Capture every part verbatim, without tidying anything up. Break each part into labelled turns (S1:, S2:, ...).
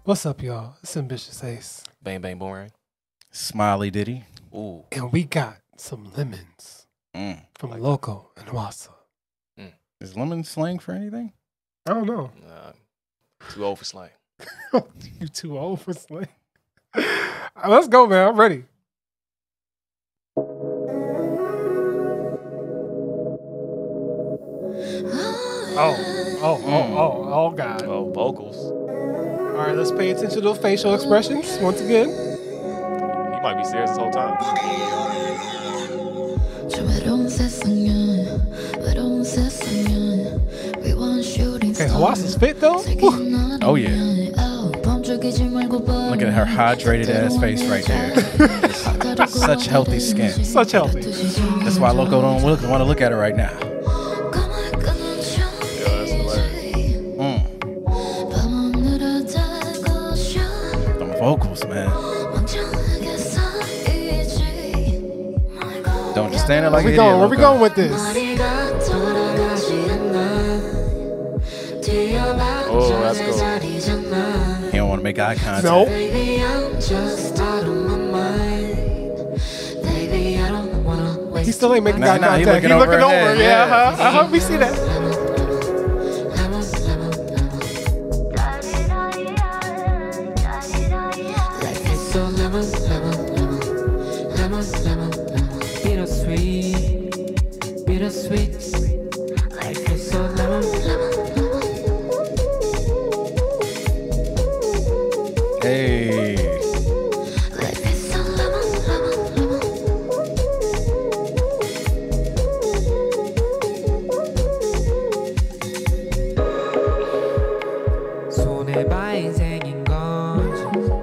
S1: What's up, y'all? It's Ambitious Ace.
S2: Bang Bang Boomerang.
S3: Smiley Diddy.
S2: Ooh.
S1: And we got some lemons
S3: Mm.
S1: from like Loco and Wassa.
S3: Mm. Is lemon slang for anything?
S1: I don't know.
S2: Uh, too old for slang.
S1: You too old for slang. Let's go, man. I'm ready. Oh, oh, oh, oh, oh, God.
S2: Oh, vocals.
S1: All right, let's pay attention to the facial expressions once again.
S2: He might be serious this whole time.
S1: Okay, Hawassa's fit though. Woo.
S3: Oh yeah. Look at her hydrated ass face right there. Such healthy skin.
S1: Such healthy.
S3: That's why Loco don't want to look at her right now. Mm. Them vocals, man. Don't just stand there like
S1: Where we
S3: an
S1: going?
S3: idiot,
S1: Where we
S3: Loco.
S1: going with this?
S2: Oh, that's cool.
S3: He don't want to make eye contact.
S1: Nope. He still ain't making
S3: Nah,
S1: eye
S3: nah, he
S1: contact. He
S3: looking
S1: looking
S3: over
S1: over.
S3: her head,
S1: Yeah,
S3: yeah.
S1: uh-huh. Uh-huh. We see that.
S3: Hey.
S4: 손해봐 인생인 건지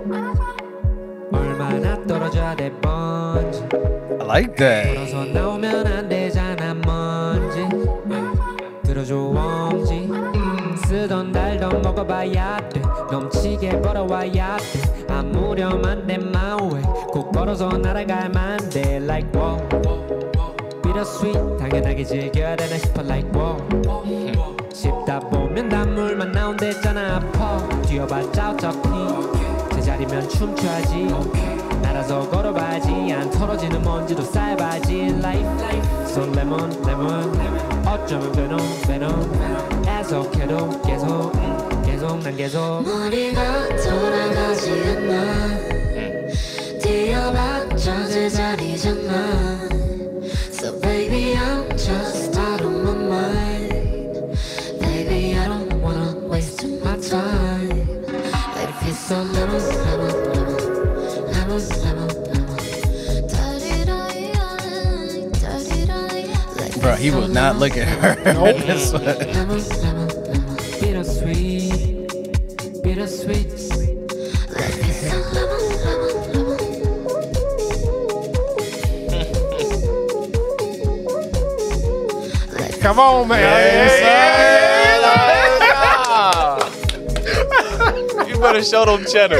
S4: 얼마나 떨어져야 될 뻔지
S3: I like that.
S4: 걸어서 나오면 안 되잖아 먼지 들어줘 웜지 쓰던 달던 먹어봐야 돼 넘치게 벌어와야 돼 아무렴한 내 마음에 꼭 걸어서 날아갈만 돼 like wow bittersweet 당연하게 즐겨야 되나 싶어 like wow 씹다 보면 단물만 나온댔잖아 아파 뛰어봤자 어차피 제자리면 춤춰야지 날아서 걸어봐야지 안 털어지는 먼지도 쌓여봐야지 life so lemon lemon 어쩌면 venom venom 애석해도 계속 계속 난 계속
S5: 머리가 돌아가지 않아 뛰어봤자 제자리잖아 So baby I'm just out of my mind Baby I don't wanna waste my time Let it feel so lemon lemon lemon lemon lemon lemon
S3: Bro, he will not look at her.
S1: Nope.
S5: lemon lemon lemon
S4: bittersweet bittersweet
S5: Let it feel so lemon lemon lemon
S1: Come on, man.
S3: Yes,
S2: Yeah. You better show them cheddar.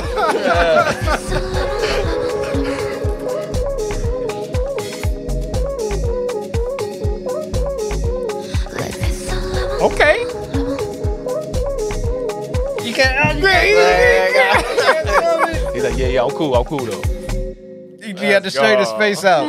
S1: Okay.
S3: You can't.
S2: He's like, yeah, yeah, I'm cool, I'm cool though.
S3: He had to straighten his face out.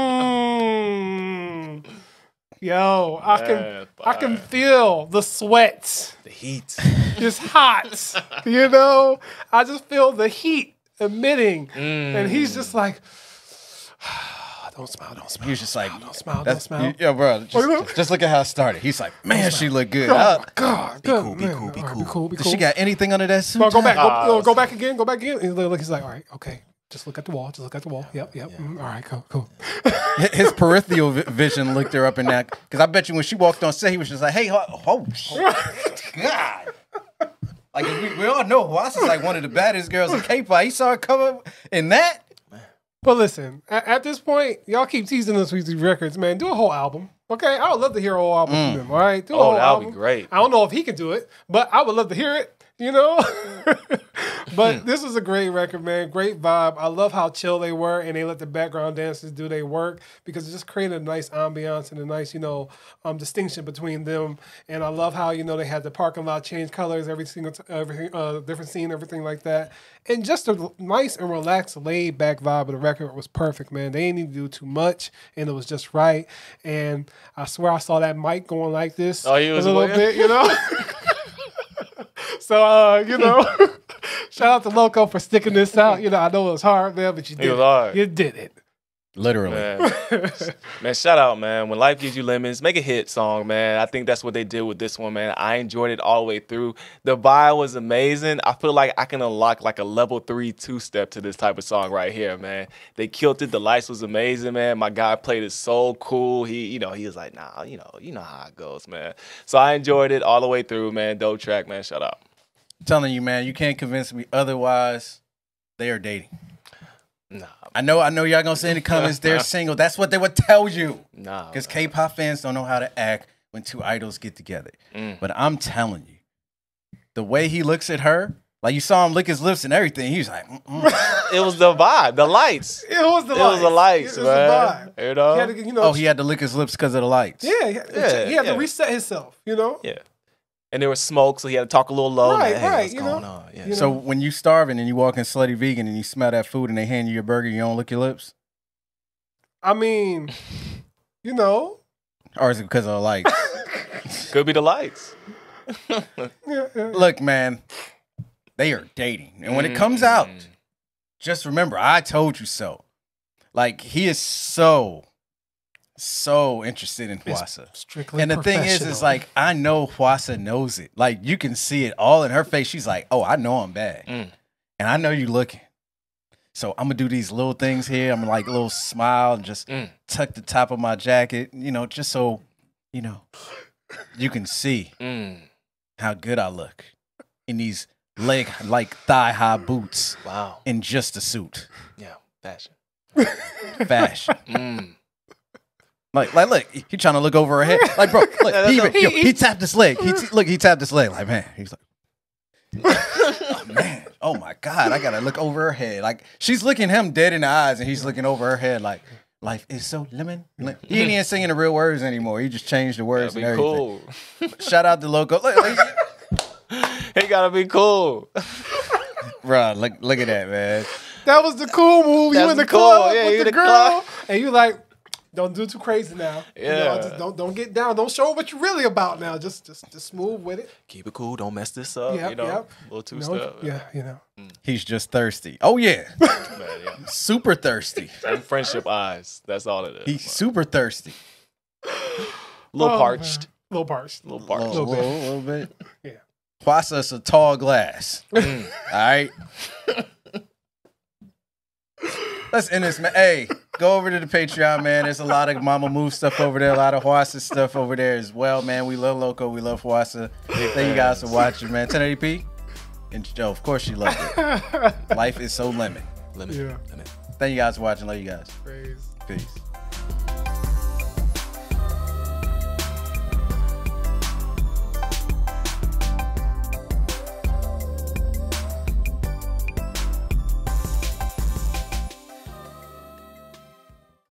S1: Mm. Yo, I can
S2: Yeah,
S1: I can feel the sweat.
S2: The heat.
S1: It's hot. You know? I just feel the heat emitting. And he's just like, don't smile, don't smile.
S3: He was just like,
S1: don't smile, don't
S3: that's,
S1: smile.
S3: yeah, bro. Just,
S1: Oh, look.
S3: just, just look at how it started. He's like, man, she look good.
S1: Oh
S3: Uh,
S1: my God,
S3: be
S1: good.
S3: cool, be
S1: man.
S3: cool, be
S1: All right,
S3: cool.
S1: be cool, be
S3: Does
S1: cool.
S3: she got anything under that suit?
S1: No, go back, go,
S2: Ah,
S1: go, go back again, go back again. He's like, he's like, all right, okay. Just look at the wall. Just look at the wall. Yep, yep. Mm, all right, cool, cool.
S3: His peripheral vi- vision looked her up in that. Because I bet you when she walked on set, he was just like, hey, oh, oh God. Like, we, we all know Hawassa's like one of the baddest girls in K-pop. He saw her come up in that.
S1: But listen, at, at this point, y'all keep teasing us with these records, man. Do a whole album. Okay, I would love to hear a whole album from him. All right, do a
S2: Oh,
S1: whole
S2: that would
S1: album.
S2: be great.
S1: I don't know if he can do it, but I would love to hear it. you know? But this was a great record, man. Great vibe. I love how chill they were, and they let the background dancers do their work because it just created a nice ambiance and a nice, you know, um, distinction between them. And I love how, you know, they had the parking lot change colors every single, t- every uh, different scene, everything like that. And just a nice and relaxed, laid back vibe of the record was perfect, man. They didn't need to do too much, and it was just right. And I swear I saw that mic going like this
S2: Oh, he was
S1: a little
S2: waiting?
S1: bit, you know? So, uh, you know, shout out to Loco for sticking this out. You know, I know it was hard, man, but you did
S2: was
S1: it.
S2: hard.
S1: You did it.
S3: Literally.
S2: Man. Man, shout out, man. When life gives you lemons, make a hit song, man. I think that's what they did with this one, man. I enjoyed it all the way through. The vibe was amazing. I feel like I can unlock like a level three two-step to this type of song right here, man. They killed it. The lights was amazing, man. My guy played it so cool. He, you know, he was like, nah, you know, you know how it goes, man. So I enjoyed it all the way through, man. Dope track, man. Shout out.
S3: I'm telling you, man, you can't convince me otherwise. They are dating.
S2: Nah,
S3: I know, I know y'all gonna say in the comments they're single. That's what they would tell you.
S2: nah.
S3: Because K-pop fans don't know how to act when two idols get together.
S2: Mm.
S3: But I'm telling you, the way he looks at her, like you saw him lick his lips and everything, he was like, mm-mm.
S2: It was the vibe, the lights.
S1: It was the
S2: It
S1: lights.
S2: was the lights,
S1: It was
S2: man.
S1: the vibe.
S2: You know?
S1: He had to, you know,
S3: Oh, he had to lick his lips because of the lights.
S1: yeah, he had,
S2: Yeah,
S1: he had
S2: yeah.
S1: to reset himself, you know?
S2: Yeah. And there was smoke, so he had to talk a little low.
S1: Right,
S2: like, hey,
S1: right,
S2: what's
S1: you
S2: going
S1: know?
S2: on? Yeah.
S1: You
S3: So when you starving and you walk in Slutty Vegan and you smell that food and they hand you your burger, you don't lick your lips?
S1: I mean, you know.
S3: Or is it because of the lights?
S2: Could be the lights.
S1: Yeah, yeah.
S3: Look, man, they are dating. And when it comes out, just remember, I told you so. Like, he is so, so interested in Hwasa.
S1: Strictly
S3: And the thing is,
S1: professional.
S3: is like, I know Hwasa knows it. Like, you can see it all in her face. She's like, oh, I know I'm bad.
S2: Mm.
S3: And I know you looking. So I'm going to do these little things here. I'm going to like little smile and just
S2: Mm.
S3: tuck the top of my jacket, you know, just so, you know, you can see
S2: Mm.
S3: how good I look in these leg, like thigh-high boots
S2: Wow.
S3: in just a suit.
S2: Yeah. Fashion.
S3: Fashion.
S2: Mm.
S3: Like, like, look, he trying to look over her head. Like, bro, look, he, even, yo, he tapped his leg. He t- look, he tapped his leg. Like, man, he's like, oh, man, oh my God, I gotta look over her head. Like, she's looking him dead in the eyes, and he's looking over her head. Like, life is so lemon. Lim-" He ain't even singing the real words anymore. He just changed the words
S2: Gotta
S3: and
S2: be
S3: everything.
S2: cool.
S3: Shout out to Loco. Look, look,
S2: He gotta be cool.
S3: bro, look, look at that, man.
S1: that was the cool move. You
S2: That's
S1: in the
S2: cool.
S1: club
S2: Yeah,
S1: with
S2: you
S1: the
S2: in the
S1: girl,
S2: club.
S1: and you like, don't do too crazy now. You know,
S2: Yeah.
S1: just don't don't get down. Don't show what you're really about now. Just just just move with it.
S2: Keep it cool. Don't mess this up.
S1: Yep,
S2: you know,
S1: yep.
S2: little two
S1: You know,
S2: step.
S1: yeah, you know.
S3: He's just thirsty. Oh yeah,
S2: Man, yeah.
S3: super thirsty.
S2: And friendship eyes. That's all it is.
S3: He's super thirsty.
S2: A little
S1: Oh,
S2: parched.
S1: man. Little parched.
S2: A little
S3: A
S2: parched.
S3: little,
S1: Little bit.
S3: little, little bit.
S1: Yeah.
S3: Hwasa's a tall glass.
S2: Mm.
S3: All right. Let's end this, man. Hey, go over to the Patreon, man. There's a lot of Mama Move stuff over there, a lot of Hwasa stuff over there as well, man. We love Loco, we love Hwasa. Thank you guys for watching, man. ten eighty p. And Joe, of course you loved it. Life is so lemon.
S2: Lemon.
S1: Yeah.
S2: Lemon.
S3: Thank you guys for watching. Love you guys.
S1: Praise.
S3: Peace.